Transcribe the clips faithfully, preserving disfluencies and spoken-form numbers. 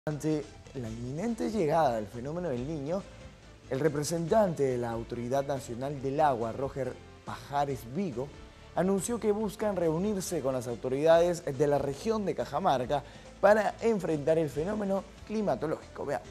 Ante la inminente llegada del fenómeno del Niño, el representante de la Autoridad Nacional del Agua, Roger Pajares Vigo, anunció que buscan reunirse con las autoridades de la región de Cajamarca para enfrentar el fenómeno climatológico. Veamos.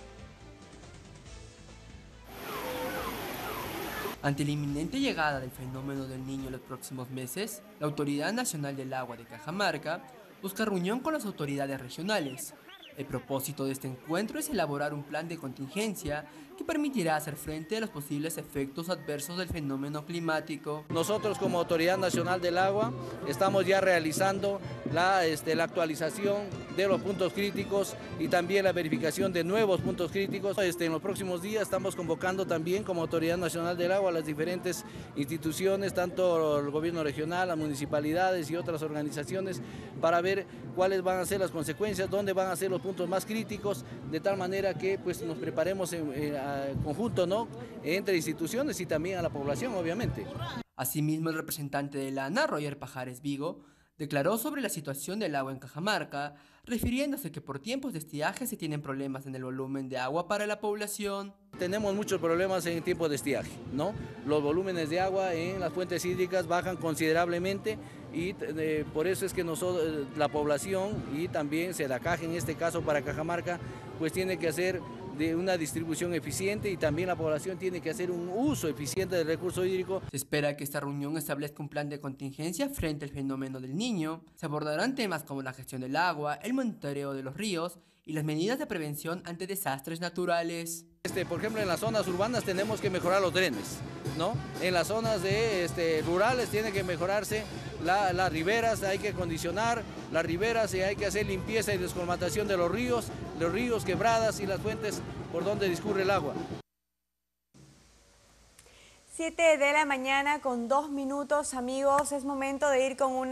Ante la inminente llegada del fenómeno del Niño en los próximos meses, la Autoridad Nacional del Agua de Cajamarca busca reunión con las autoridades regionales. El propósito de este encuentro es elaborar un plan de contingencia que permitirá hacer frente a los posibles efectos adversos del fenómeno climático. Nosotros como Autoridad Nacional del Agua estamos ya realizando la, este, la actualización de los puntos críticos y también la verificación de nuevos puntos críticos. Este, en los próximos días estamos convocando también como Autoridad Nacional del Agua a las diferentes instituciones, tanto el gobierno regional, las municipalidades y otras organizaciones, para ver cuáles van a ser las consecuencias, dónde van a ser los puntos más críticos, de tal manera que pues, nos preparemos en, en conjunto, ¿no?, entre instituciones y también a la población, obviamente. Asimismo, el representante de la ANA, Roger Pajares Vigo, declaró sobre la situación del agua en Cajamarca, refiriéndose que por tiempos de estiaje se tienen problemas en el volumen de agua para la población. Tenemos muchos problemas en tiempos de estiaje, ¿no? Los volúmenes de agua en las fuentes hídricas bajan considerablemente y eh, por eso es que nosotros, la población y también SEDACAJ en este caso para Cajamarca, pues tiene que hacer de una distribución eficiente y también la población tiene que hacer un uso eficiente del recurso hídrico. Se espera que esta reunión establezca un plan de contingencia frente al fenómeno del Niño. Se abordarán temas como la gestión del agua, el monitoreo de los ríos y las medidas de prevención ante desastres naturales. Este, por ejemplo, en las zonas urbanas tenemos que mejorar los drenes, ¿no? En las zonas de, este, rurales tiene que mejorarse la, las riberas, hay que condicionar las riberas y hay que hacer limpieza y descolmatación de los ríos, los ríos, quebradas y las fuentes por donde discurre el agua. siete de la mañana con dos minutos, amigos, es momento de ir con una